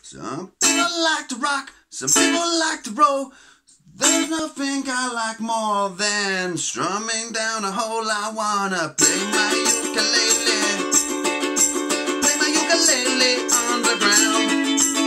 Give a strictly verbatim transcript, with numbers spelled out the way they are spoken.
Some people like to rock, some people like to roll. There's nothing I like more than strumming down a hole. I wanna play my ukulele, play my ukulele on the ground.